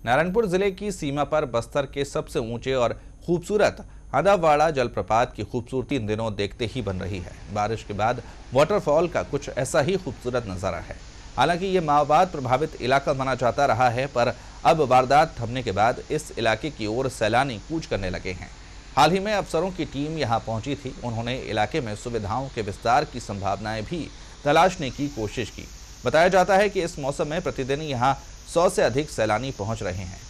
नारायणपुर जिले की सीमा पर बस्तर के सबसे ऊंचे और खूबसूरत हदावाड़ा जलप्रपात की खूबसूरती इन दिनों देखते ही बन रही है। बारिश के बाद वाटरफॉल का कुछ ऐसा ही खूबसूरत नजारा है। हालांकि ये माओवाद प्रभावित इलाका माना जाता रहा है, पर अब वारदात थमने के बाद इस इलाके की ओर सैलानी कूच करने लगे हैं। हाल ही में अफसरों की टीम यहां पहुंची थी। उन्होंने इलाके में सुविधाओं के विस्तार की संभावनाएं भी तलाशने की कोशिश की। बताया जाता है कि इस मौसम में प्रतिदिन यहां 100 से अधिक सैलानी पहुंच रहे हैं।